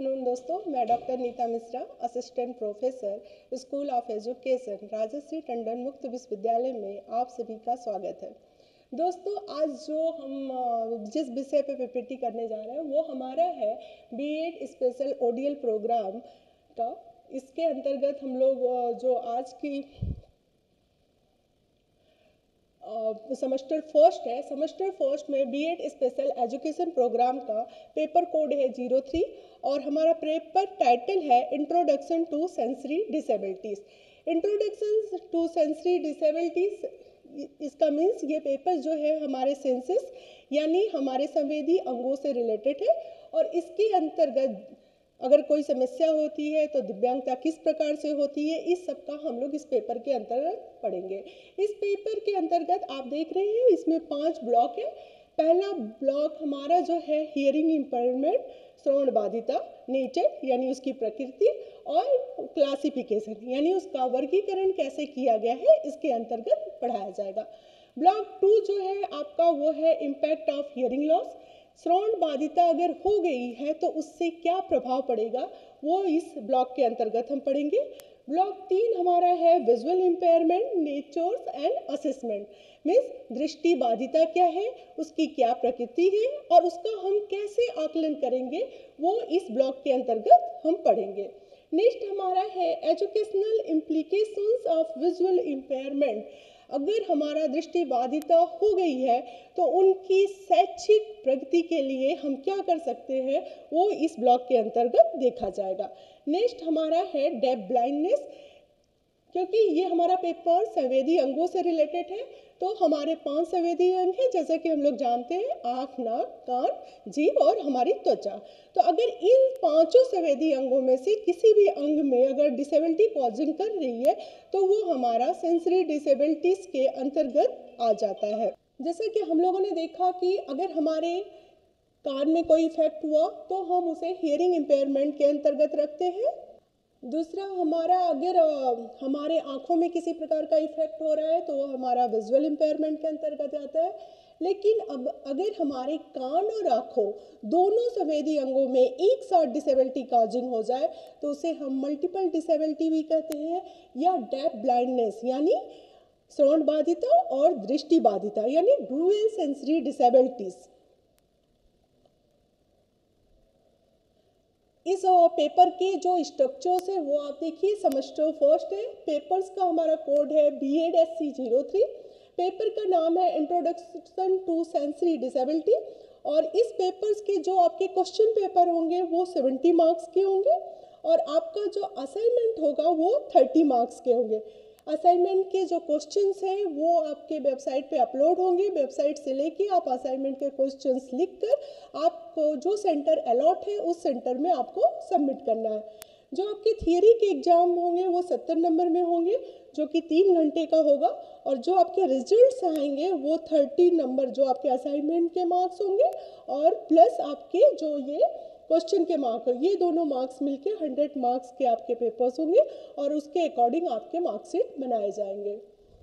Afternoon दोस्तों, मैं doctor Neeta Mishra, assistant professor, school of education, Rajarshi Tandon मुक्त विश्वविद्यालय में आप सभी का स्वागत है। दोस्तों, आज जो हम जिस विषय पे पीपीटी करने जा रहे हैं वो हमारा है बीएड स्पेशल ओडीएल प्रोग्राम का। इसके अंतर्गत हम लोग जो आज की सेमेस्टर फर्स्ट है, सेमेस्टर फर्स्ट में बीएड स्पेशल एजुकेशन प्रोग्राम का पेपर कोड है 03 और हमारा पेपर टाइटल है introduction to sensory disabilities. Introduction to sensory disabilities इसका मीन्स ये पेपर जो है हमारे सेंसेस यानी हमारे संवेदी अंगों से रिलेटेड है और इसके अंतर्गत अगर कोई समस्या होती है तो दिव्यांगता किस प्रकार से होती है, इस सब का हम लोग इस पेपर के अंतर्गत पढ़ेंगे। इस पेपर के अंतर्गत आप देख रहे हैं इसमें 5 ब्लॉक है। पहला ब्लॉक हमारा जो है हियरिंग इम्पेयरमेंट, श्रवण बाधिता, नेचर यानी उसकी प्रकृति और क्लासिफिकेशन यानी उसका वर्गीकरण कैसे किया गया है, इसके अंतर्गत पढ़ाया जाएगा। ब्लॉक 2 जो है आपका वो है इम्पैक्ट ऑफ हियरिंग लॉस। श्रवण बाधिता अगर हो गई है तो उससे क्या प्रभाव पड़ेगा वो इस ब्लॉक के अंतर्गत हम पढ़ेंगे। ब्लॉक 3 हमारा है visual impairment, natures and assessment, means दृष्टि बाधिता क्या है, उसकी क्या प्रकृति है और उसका हम कैसे आकलन करेंगे वो इस ब्लॉक के अंतर्गत हम पढ़ेंगे। नेक्स्ट हमारा है educational implications of visual impairment. अगर हमारा दृष्टि बाधिता हो गई है तो उनकी शैक्षिक प्रगति के लिए हम क्या कर सकते हैं वो इस ब्लॉक के अंतर्गत देखा जाएगा। नेक्स्ट हमारा है डेफ ब्लाइंडनेस। क्योंकि ये हमारा पेपर संवेदी अंगों से रिलेटेड है तो हमारे 5 संवेदी अंग हैं जैसे कि हम लोग जानते हैं, आँख, नाक, कान, जीभ और हमारी त्वचा। तो अगर इन 5 संवेदी अंगों में से किसी भी अंग में अगर डिसेबिलिटी कॉजिंग कर रही है तो वो हमारा सेंसरी डिसेबिलिटीज के अंतर्गत आ जाता है। जैसे कि हम लोगों ने देखा कि अगर हमारे कान में कोई इफेक्ट हुआ तो हम उसे हियरिंग इम्पेयरमेंट के अंतर्गत रखते हैं। दूसरा हमारा अगर हमारे आँखों में किसी प्रकार का इफेक्ट हो रहा है तो वो हमारा विजुअल इम्पेयरमेंट के अंतर्गत आता है। लेकिन अब अगर हमारे कान और आँखों दोनों संवेदी अंगों में एक साथ डिसेबिलिटी कॉजिंग हो जाए तो उसे हम मल्टीपल डिसेबिलिटी भी कहते हैं या डेफ ब्लाइंडनेस यानी श्रवण बाधिता और दृष्टि बाधिता यानी डुअल सेंसरी डिसेबिलिटीज। इस पेपर के जो स्ट्रक्चर्स है वो आप देखिए, सेमेस्टर फर्स्ट है, पेपर्स का हमारा कोड है BED-SC 03, पेपर का नाम है इंट्रोडक्शन टू सेंसरी डिसेबिलिटी और इस पेपर्स के जो आपके क्वेश्चन पेपर होंगे वो 70 मार्क्स के होंगे और आपका जो असाइनमेंट होगा वो 30 मार्क्स के होंगे। असाइनमेंट के जो क्वेश्चंस हैं वो आपके वेबसाइट पे अपलोड होंगे। वेबसाइट से लेके आप असाइनमेंट के क्वेश्चंस लिखकर आपको जो सेंटर अलॉट है उस सेंटर में आपको सबमिट करना है। जो आपके थियरी के एग्जाम होंगे वो 70 नंबर में होंगे जो कि 3 घंटे का होगा और जो आपके रिजल्ट्स आएंगे वो 30 नंबर जो आपके असाइनमेंट के मार्क्स होंगे और प्लस आपके जो ये क्वेश्चन के मार्क, ये दोनों मार्क्स मिलके 100 मार्क्स के आपके पेपर्स होंगे और उसके अकॉर्डिंग आपके मार्कशीट बनाए जाएंगे।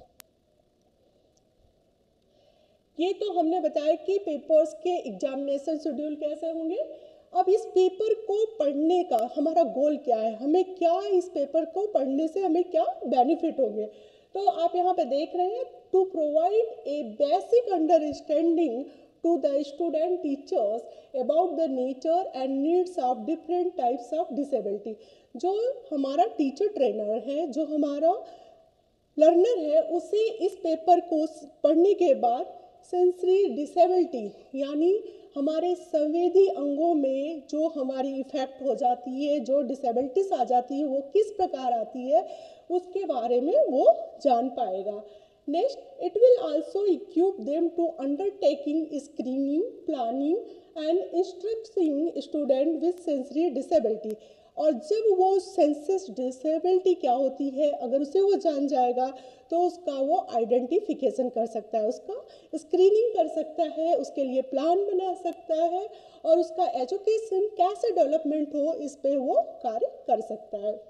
ये तो हमने बताया कि पेपर्स के एग्जामिनेशन शेड्यूल कैसे होंगे। अब इस पेपर को पढ़ने का हमारा गोल क्या है, हमें क्या इस पेपर को पढ़ने से हमें क्या बेनिफिट होंगे। तो आप यहाँ पे देख रहे हैं, to provide a basic understanding to the student teachers about the nature and needs of different types of disability। जो हमारा टीचर ट्रेनर है, जो हमारा लर्नर है, उसे इस पेपर को पढ़ने के बाद सेंसरी डिसेबिलिटी यानी हमारे संवेदी अंगों में जो हमारी इफेक्ट हो जाती है, जो डिसेबिलिटीज आ जाती है वो किस प्रकार आती है उसके बारे में वो जान पाएगा। Next, it will also equip them to undertaking screening, planning and instructing student with sensory disability। और जब वो सेंसस डिसेबिलिटी क्या होती है अगर उसे वो जान जाएगा तो उसका वो आइडेंटिफिकेशन कर सकता है, उसका स्क्रीनिंग कर सकता है, उसके लिए प्लान बना सकता है और उसका एजुकेशन कैसे डेवलपमेंट हो इस पे वो कार्य कर सकता है।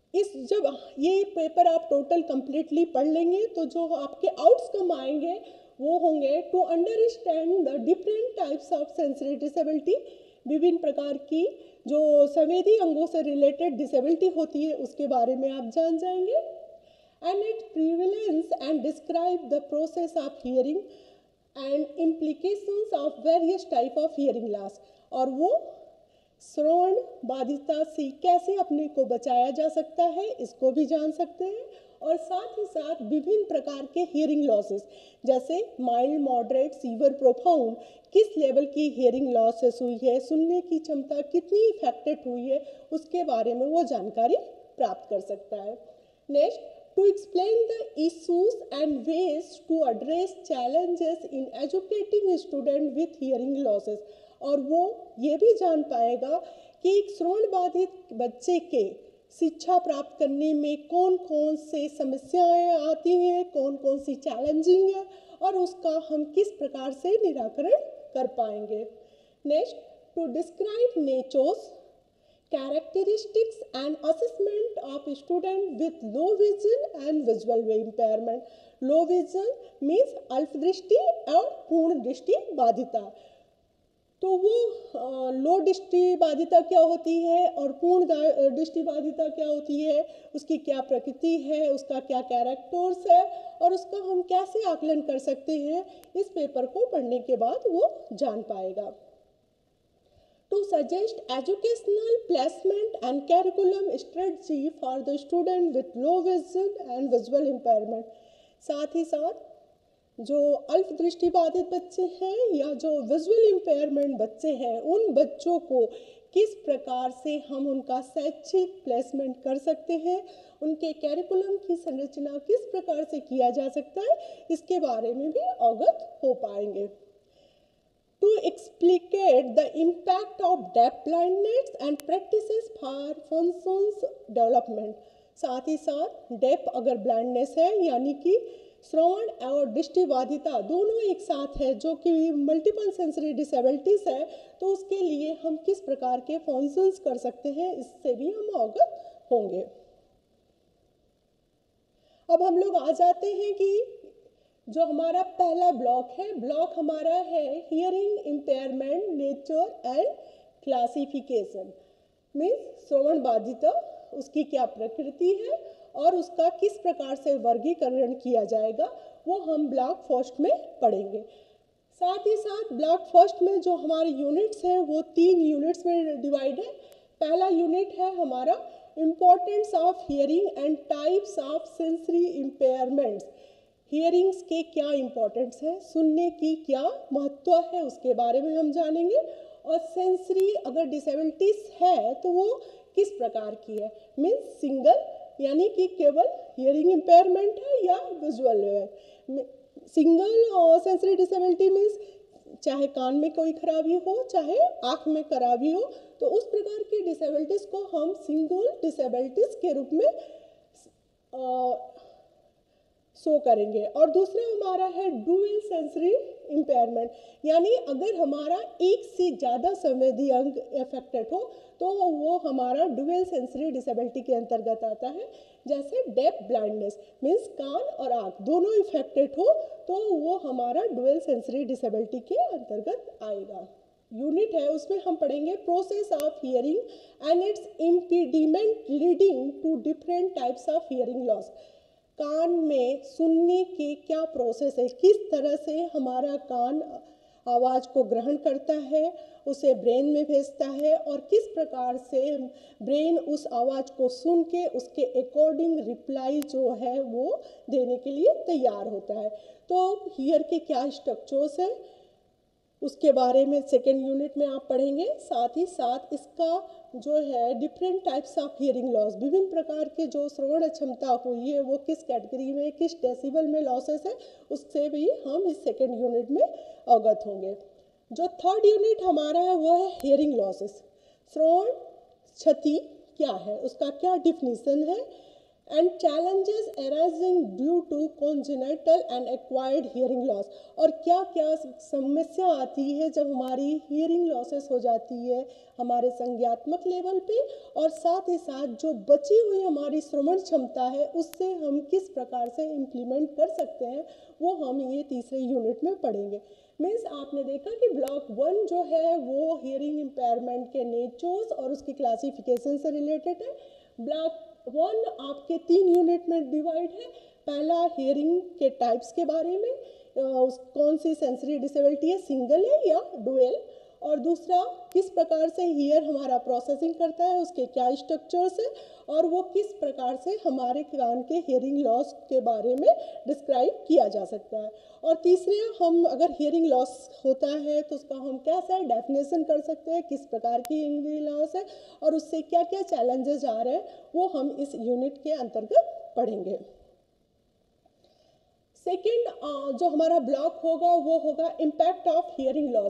जब ये पेपर आप टोटल कंप्लीटली पढ़ लेंगे तो जो आपके आउटकम आएंगे वो होंगे to understand the different types of sensory disability, विभिन्न प्रकार की जो संवेदी अंगों से रिलेटेड डिसेबिलिटी होती है उसके बारे में आप जान जाएंगे, and it prevalence and describe the process of hearing and implications of various type of hearing loss, और वो श्रवण बाधिता से कैसे अपने को बचाया जा सकता है इसको भी जान सकते हैं, और साथ ही साथ विभिन्न प्रकार के हियरिंग लॉसेस जैसे माइल्ड, मॉडरेट, सीवियर, प्रोफाउंड, किस लेवल की हियरिंग लॉसेस हुई है, सुनने की क्षमता कितनी इफेक्टेड हुई है, उसके बारे में वो जानकारी प्राप्त कर सकता है। Next, to explain the issues and ways to address challenges in educating student with hearing losses, और वो ये भी जान पाएगा कि एक श्रवण बाधित बच्चे के शिक्षा प्राप्त करने में कौन कौन से समस्याएं आती हैं, कौन कौन सी चैलेंजिंग है, और उसका हम किस प्रकार से निराकरण कर पाएंगे। Next, to describe natures, characteristics and assessment of student with low vision and visual impairment. Low vision means अल्प दृष्टि और पूर्ण दृष्टि बाधिता। तो वो लो दृष्टि बाधिता क्या होती है और पूर्ण दृष्टि बाधिता क्या होती है, उसकी क्या प्रकृति है, उसका क्या कैरेक्टर्स है, और उसका हम कैसे आकलन कर सकते हैं, इस पेपर को पढ़ने के बाद वो जान पाएगा। To suggest educational placement and curriculum strategy for the student with low vision and visual impairment. साथ ही साथ जो अल्प दृष्टि बाधित बच्चे हैं या जो विजुअल इम्पेयरमेंट बच्चे हैं, उन बच्चों को किस प्रकार से हम उनका शैक्षिक प्लेसमेंट कर सकते हैं, उनके कैरिकुलम की संरचना किस प्रकार से किया जा सकता है, इसके बारे में भी अवगत हो पाएंगे। To explicate the impact of deaf blindness and practices for functions development. साथ ही साथ डेफ अगर ब्लाइंडनेस है यानी कि श्रवण और दृष्टि बाधिता दोनों एक साथ है, जो कि मल्टीपल सेंसरी डिसेबिलिटीज है, तो उसके लिए हम किस प्रकार के फंक्शंस कर सकते हैं, इससे भी हम अवगत होंगे। अब हम लोग आ जाते हैं कि जो हमारा पहला ब्लॉक है, ब्लॉक हमारा है hearing impairment nature and classification. Means श्रवण बाधिता, उसकी क्या प्रकृति है और उसका किस प्रकार से वर्गीकरण किया जाएगा, वो हम ब्लॉक फर्स्ट में पढ़ेंगे। साथ ही साथ ब्लॉक फर्स्ट में जो हमारे यूनिट्स हैं वो 3 यूनिट्स में डिवाइड है। पहला यूनिट है हमारा importance of hearing and types of sensory impairments. Hearings के क्या इम्पोर्टेंस है, सुनने की क्या महत्व है, उसके बारे में हम जानेंगे। और सेंसरी अगर डिसेबिलिटीज है तो वो किस प्रकार की है, मीन्स सिंगल यानी कि केवल हियरिंग इम्पेयरमेंट है या विजुअल है। सिंगल और सेंसरी डिसेबिलिटी मीन्स चाहे कान में कोई खराबी हो, चाहे आँख में खराबी हो, तो उस प्रकार की डिसेबिलिटीज को हम सिंगल डिसेबिलिटीज के रूप में शो करेंगे। और दूसरा हमारा है डुअल सेंसरी इम्पेयरमेंट, यानी अगर हमारा एक से ज़्यादा संवेदी अंग अफेक्टेड हो तो वो हमारा डुअल सेंसरी डिसेबिलिटी के अंतर्गत आता है। जैसे डेफ ब्लाइंडनेस मीन्स कान और आँख दोनों इफेक्टेड हो तो वो हमारा डुअल सेंसरी डिसेबिलिटी के अंतर्गत आएगा। यूनिट है उसमें हम पढ़ेंगे process of hearing and its impediment leading to different types of hearing loss. कान में सुनने के क्या प्रोसेस है, किस तरह से हमारा कान आवाज़ को ग्रहण करता है, उसे ब्रेन में भेजता है, और किस प्रकार से ब्रेन उस आवाज़ को सुन के उसके अकॉर्डिंग रिप्लाई जो है वो देने के लिए तैयार होता है। तो हियर के क्या स्ट्रक्चर्स हैं उसके बारे में सेकेंड यूनिट में आप पढ़ेंगे। साथ ही साथ इसका जो है different types of hearing loss, विभिन्न प्रकार के जो श्रवण अक्षमता हुई है वो किस कैटेगरी में, किस डेसिबल में लॉसेस है, उससे भी हम इस सेकेंड यूनिट में अवगत होंगे। जो थर्ड यूनिट हमारा है वो है हियरिंग लॉसेस। श्रवण क्षति क्या है, उसका क्या डिफिनीशन है, and challenges arising due to congenital and acquired hearing loss. और क्या क्या समस्या आती है जब हमारी हियरिंग लॉसेस हो जाती है हमारे संज्ञात्मक लेवल पे, और साथ ही साथ जो बची हुई हमारी श्रवण क्षमता है उससे हम किस प्रकार से इम्प्लीमेंट कर सकते हैं, वो हम ये तीसरे यूनिट में पढ़ेंगे। मीन्स आपने देखा कि ब्लॉक 1 जो है वो हियरिंग इम्पेयरमेंट के नेचर्स और उसकी क्लासिफिकेशन से रिलेटेड है। ब्लॉक 1 आपके 3 यूनिट में डिवाइड है। पहला हियरिंग के टाइप्स के बारे में, कौन सी सेंसरी डिसेबिलिटी है, सिंगल है या डुअल, और दूसरा किस प्रकार से हीयर हमारा प्रोसेसिंग करता है, उसके क्या स्ट्रक्चर्स है, और वो किस प्रकार से हमारे कान के हियरिंग लॉस के बारे में डिस्क्राइब किया जा सकता है। और तीसरे, हम अगर हियरिंग लॉस होता है तो उसका हम कैसे डेफिनेशन कर सकते हैं, किस प्रकार की हियरिंग लॉस है और उससे क्या क्या चैलेंजेस आ रहे हैं, वो हम इस यूनिट के अंतर्गत पढ़ेंगे। सेकेंड जो हमारा ब्लॉक होगा वो होगा इम्पैक्ट ऑफ हियरिंग लॉस।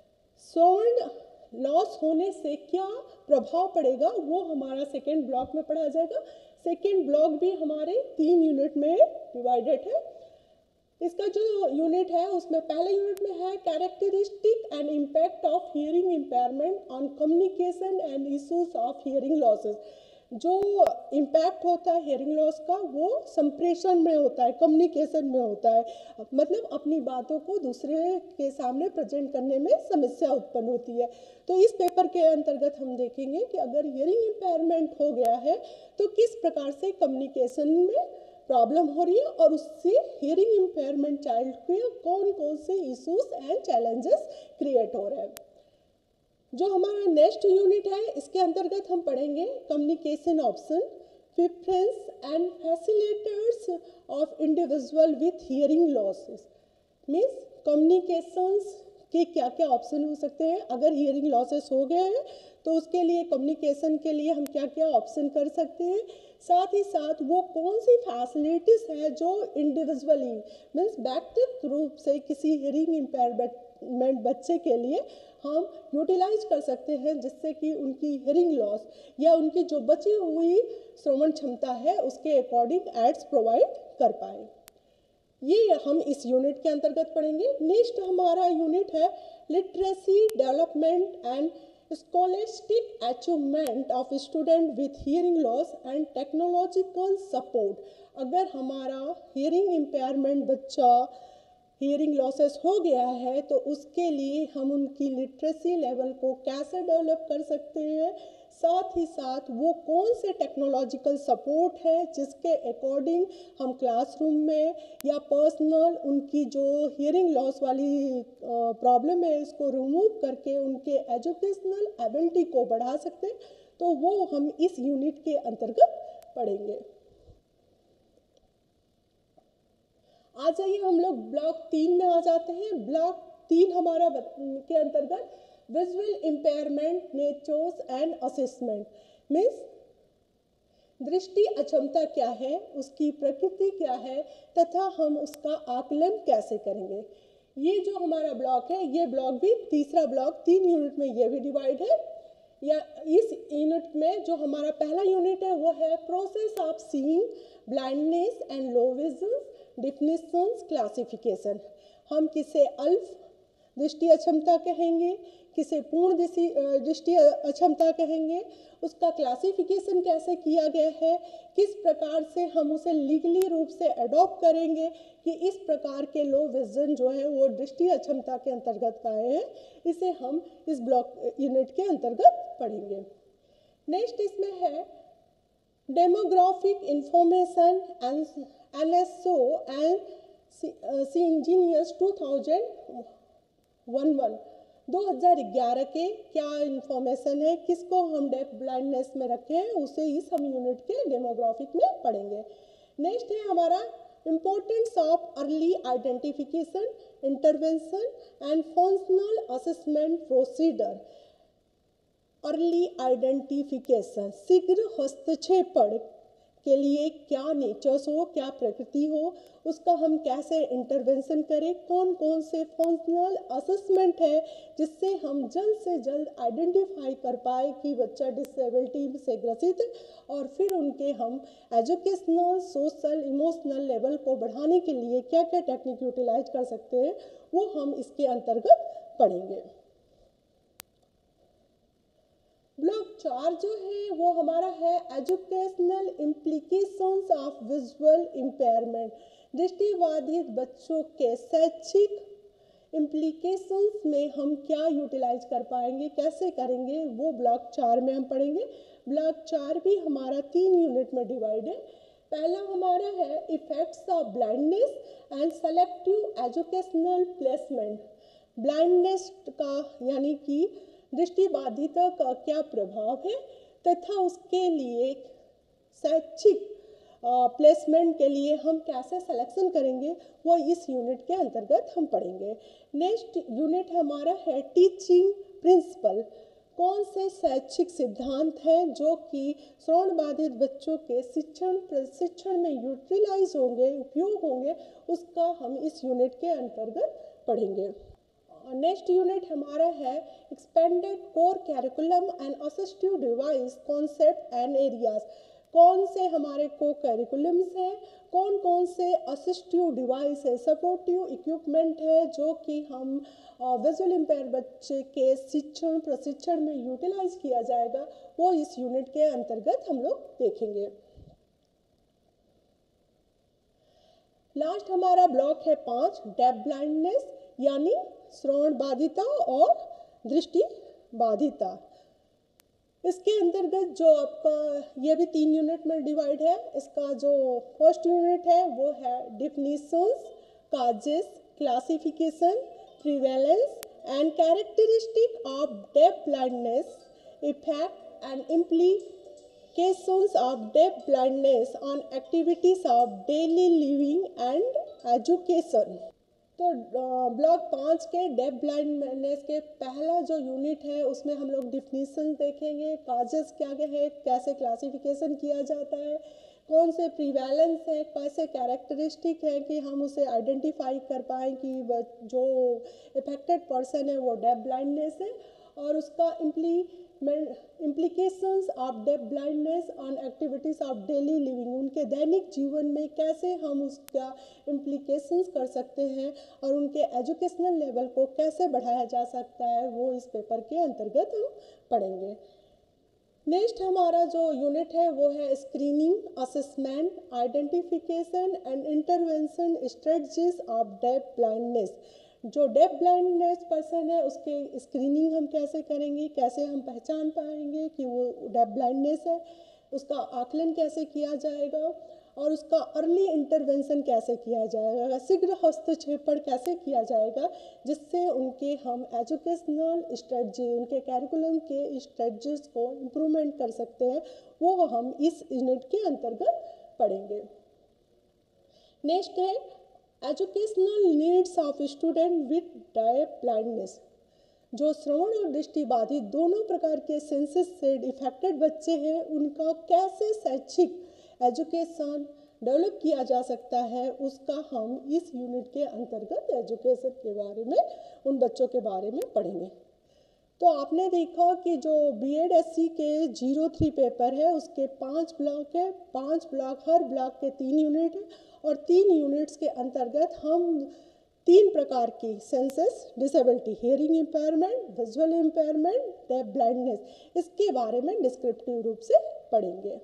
श्रवण लॉस होने से क्या प्रभाव पड़ेगा वो हमारा सेकेंड ब्लॉक में पढ़ा जाएगा। सेकेंड ब्लॉक भी हमारे 3 यूनिट में डिवाइडेड है। इसका जो यूनिट है उसमें पहले यूनिट में है characteristic and impact of hearing impairment on communication and issues of hearing losses. जो इम्पैक्ट होता है हियरिंग लॉस का वो संप्रेषण में होता है, कम्युनिकेशन में होता है, मतलब अपनी बातों को दूसरे के सामने प्रेजेंट करने में समस्या उत्पन्न होती है। तो इस पेपर के अंतर्गत हम देखेंगे कि अगर हियरिंग इम्पेयरमेंट हो गया है तो किस प्रकार से कम्युनिकेशन में प्रॉब्लम हो रही है और उससे हियरिंग इम्पेयरमेंट चाइल्ड के कौन कौन से इश्यूज एंड चैलेंजेस क्रिएट हो रहे हैं। जो हमारा नेक्स्ट यूनिट है इसके अंतर्गत हम पढ़ेंगे communication option, preference and facilitators of individual with hearing losses. Means communications के क्या क्या ऑप्शन हो सकते हैं, अगर हियरिंग लॉसेस हो गए हैं तो उसके लिए कम्युनिकेशन के लिए हम क्या क्या ऑप्शन कर सकते हैं, साथ ही साथ वो कौन सी फैसिलिटीज़ है जो इंडिविजुअली मीन्स व्यक्तिगत रूप से किसी हियरिंग इम्पेयरमेंट बच्चे के लिए हम यूटिलाइज कर सकते हैं जिससे कि उनकी हियरिंग लॉस या उनकी जो बची हुई श्रवण क्षमता है उसके अकॉर्डिंग एड्स प्रोवाइड कर पाए। ये हम इस यूनिट के अंतर्गत पढ़ेंगे। नेक्स्ट हमारा यूनिट है literacy development and scholastic achievement of student with hearing loss and technological support. अगर हमारा हियरिंग इम्पेयरमेंट बच्चा हियरिंग लॉसेस हो गया है तो उसके लिए हम उनकी लिटरेसी लेवल को कैसे डेवलप कर सकते हैं, साथ ही साथ वो कौन से टेक्नोलॉजिकल सपोर्ट है जिसके अकॉर्डिंग हम क्लासरूम में या पर्सनल उनकी जो हियरिंग लॉस वाली प्रॉब्लम है इसको रिमूव करके उनके एजुकेशनल एबिलिटी को बढ़ा सकते हैं, तो वो हम इस यूनिट के अंतर्गत पढ़ेंगे। आ जाइए हम लोग ब्लॉक 3 में आ जाते हैं। ब्लॉक 3 हमारा के अंतर्गत visual impairment natures and assessment. Means दृष्टि अक्षमता क्या है, उसकी प्रकृति क्या है तथा हम उसका आकलन कैसे करेंगे। ये जो हमारा ब्लॉक है ये ब्लॉक भी तीसरा ब्लॉक 3 यूनिट में ये भी डिवाइड है। या इस यूनिट में जो हमारा पहला यूनिट है वो है process of seeing, blindness and low vision, definitions, classification. हम किसे अल्प दृष्टि अक्षमता कहेंगे, किसे पूर्ण दृष्टि अक्षमता कहेंगे, उसका क्लासिफिकेशन कैसे किया गया है, किस प्रकार से हम उसे लीगली रूप से अडॉप्ट करेंगे कि इस प्रकार के लो विजन जो है वो दृष्टि अक्षमता के अंतर्गत आए हैं, इसे हम इस ब्लॉक यूनिट के अंतर्गत पढ़ेंगे। नेक्स्ट इसमें है demographic information and NSO and CIngenius 2011 के क्या इंफॉर्मेशन है, किसको हम डेफ ब्लाइंडनेस में रखे हैं, उसे इस हम यूनिट के डेमोग्राफिक में पढ़ेंगे। नेक्स्ट है हमारा importance of early identification, intervention and functional assessment procedure. Early identification शीघ्र हस्तक्षेपण के लिए क्या नेचर्स हो, क्या प्रकृति हो, उसका हम कैसे इंटरवेंशन करें, कौन कौन से फंक्शनल असेसमेंट है जिससे हम जल्द से जल्द आइडेंटिफाई कर पाए कि बच्चा डिसेबिलिटी से ग्रसित है, और फिर उनके हम एजुकेशनल, सोशल, इमोशनल लेवल को बढ़ाने के लिए क्या क्या टेक्निक यूटिलाइज कर सकते हैं, वो हम इसके अंतर्गत पढ़ेंगे। ब्लॉक 4 जो है वो हमारा है educational implications of visual impairment. दृष्टिबाधित बच्चों के शैक्षिक इम्प्लीकेशंस में हम क्या यूटिलाइज कर पाएंगे, कैसे करेंगे, वो ब्लॉक 4 में हम पढ़ेंगे। ब्लॉक 4 भी हमारा 3 यूनिट में डिवाइड है। पहला हमारा है effects of blindness and selective educational placement. Blindness का यानी कि दृष्टिबाधिता का क्या प्रभाव है तथा उसके लिए शैक्षिक प्लेसमेंट के लिए हम कैसे सिलेक्शन करेंगे, वो इस यूनिट के अंतर्गत हम पढ़ेंगे। नेक्स्ट यूनिट हमारा है टीचिंग प्रिंसिपल। कौन से शैक्षिक सिद्धांत हैं जो कि श्रवण बाधित बच्चों के प्रशिक्षण में यूटिलाइज होंगे, उपयोग होंगे, उसका हम इस यूनिट के अंतर्गत पढ़ेंगे। नेक्स्ट यूनिट हमारा है expanded core curriculum and assistive device concept and areas. कौन से हमारे को कैरिकुलम्स हैं, कौन कौन से असिस्टिव डिवाइस है, सपोर्टिव इक्विपमेंट है जो कि हम विजुअल इम्पेयर बच्चे के प्रशिक्षण में यूटिलाइज किया जाएगा, वो इस यूनिट के अंतर्गत हम लोग देखेंगे। लास्ट हमारा ब्लॉक है 5 डेफ ब्लाइंडनेस यानी श्रवण बाधिता और दृष्टि बाधिता। इसके अंतर्गत जो आपका ये भी 3 यूनिट में डिवाइड है। इसका जो फर्स्ट यूनिट है वो है definitions, causes, classification, prevalence and characteristic of deaf blindness, effect and implications of deaf blindness on activities of daily living and education। तो ब्लॉक 5 के डेफ ब्लाइंडनेस के पहला जो यूनिट है उसमें हम लोग डिफिनीशन देखेंगे, काजेस क्या है, कैसे क्लासिफिकेशन किया जाता है, कौन से प्रीवैलेंस है, कैसे कैरेक्टरिस्टिक है कि हम उसे आइडेंटिफाई कर पाएँ कि जो इफेक्टेड पर्सन है वो डेफ ब्लाइंडनेस है, और उसका implications of deaf blindness on activities of daily living, उनके दैनिक जीवन में कैसे हम उसका implications कर सकते हैं और उनके एजुकेशनल लेवल को कैसे बढ़ाया जा सकता है, वो इस पेपर के अंतर्गत हम पढ़ेंगे। नेक्स्ट हमारा जो यूनिट है वो है screening, assessment, identification and intervention strategies of deaf blindness. जो डेफ ब्लाइंडनेस पर्सन है उसके स्क्रीनिंग हम कैसे करेंगे, कैसे हम पहचान पाएंगे कि वो डेफ ब्लाइंडनेस है, उसका आकलन कैसे किया जाएगा और उसका अर्ली इंटरवेंशन कैसे किया जाएगा, शीघ्र हस्तक्षेपण कैसे किया जाएगा, जिससे उनके हम एजुकेशनल स्ट्रेटजी, उनके कैरिकुलम के स्ट्रेटजीज को इम्प्रूवमेंट कर सकते हैं, वो हम इस यूनिट के अंतर्गत पढ़ेंगे। नेक्स्ट है educational needs of student with deaf blindness. जो श्रवण और दृष्टि बाधित दोनों प्रकार के सेंसेस से इफेक्टेड बच्चे हैं, उनका कैसे शैक्षिक एजुकेशन डेवलप किया जा सकता है, उसका हम इस यूनिट के अंतर्गत एजुकेशन के बारे में, उन बच्चों के बारे में पढ़ेंगे। तो आपने देखा कि जो BEd-SC के 03 पेपर है उसके 5 ब्लॉक है, 5 ब्लॉक, हर ब्लॉक के 3 यूनिट है, और 3 यूनिट्स के अंतर्गत हम 3 प्रकार की senses, disability, hearing impairment, visual impairment, deaf blindness, इसके बारे में डिस्क्रिप्टिव रूप से पढ़ेंगे।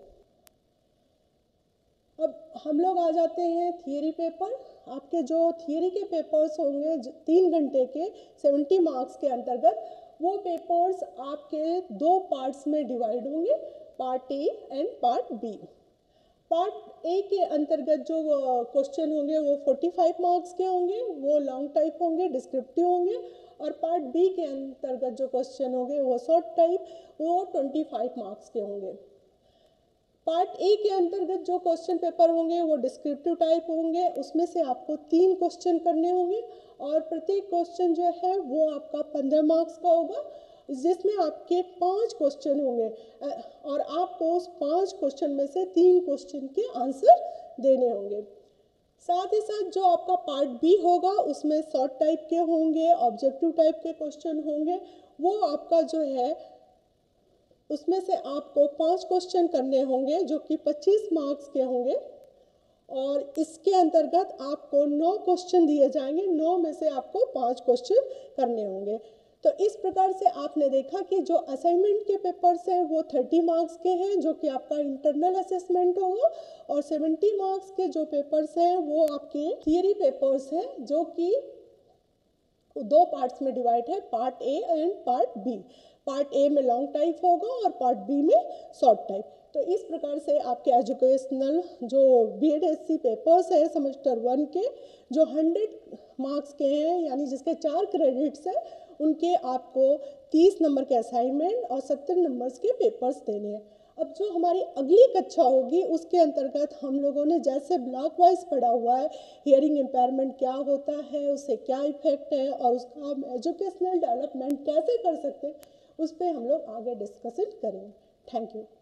अब हम लोग आ जाते हैं थियरी पेपर। आपके जो थियरी के पेपर्स होंगे 3 घंटे के 70 मार्क्स के अंतर्गत, वो पेपर्स आपके 2 पार्ट्स में डिवाइड होंगे, part A and part B. Part A के अंतर्गत जो क्वेश्चन होंगे वो 45 मार्क्स के होंगे, वो लॉन्ग टाइप होंगे, डिस्क्रिप्टिव होंगे, और पार्ट बी के अंतर्गत जो क्वेश्चन होंगे वो शॉर्ट टाइप, वो 25 मार्क्स के होंगे। पार्ट ए के अंतर्गत जो क्वेश्चन पेपर होंगे वो डिस्क्रिप्टिव टाइप होंगे, उसमें से आपको 3 क्वेश्चन करने होंगे और प्रत्येक क्वेश्चन जो है वो आपका 15 मार्क्स का होगा। जिसमें आपके 5 क्वेश्चन होंगे और आपको उस 5 क्वेश्चन में से 3 क्वेश्चन के आंसर देने होंगे। साथ ही साथ जो आपका पार्ट बी होगा उसमें शॉर्ट टाइप के होंगे, ऑब्जेक्टिव टाइप के क्वेश्चन होंगे। वो आपका जो है उसमें से आपको 5 क्वेश्चन करने होंगे जो कि 25 मार्क्स के होंगे और इसके अंतर्गत आपको 9 क्वेश्चन दिए जाएंगे। 9 में से आपको 5 क्वेश्चन करने होंगे। तो इस प्रकार से आपने देखा कि जो असाइनमेंट के पेपर्स हैं वो 30 मार्क्स के हैं जो कि आपका इंटरनल असेसमेंट होगा और 70 मार्क्स के जो पेपर्स हैं वो आपके थियरी पेपर्स हैं जो कि 2 पार्ट्स में डिवाइड है, part A and part B. Part A में लॉन्ग टाइप होगा और पार्ट बी में शॉर्ट टाइप। तो इस प्रकार से आपके एजुकेशनल जो BEd-SC पेपर्स हैं सेमेस्टर 1 के जो 100 मार्क्स के हैं यानी जिसके 4 क्रेडिट्स हैं उनके आपको 30 नंबर के असाइनमेंट और 70 नंबर्स के पेपर्स देने हैं। अब जो हमारी अगली कक्षा होगी उसके अंतर्गत हम लोगों ने जैसे ब्लॉक वाइज पढ़ा हुआ है, हियरिंग इम्पेयरमेंट क्या होता है, उससे क्या इफेक्ट है और उसका हम एजुकेशनल डेवलपमेंट कैसे कर सकते हैं, उस पर हम लोग आगे डिस्कशन करेंगे। Thank you.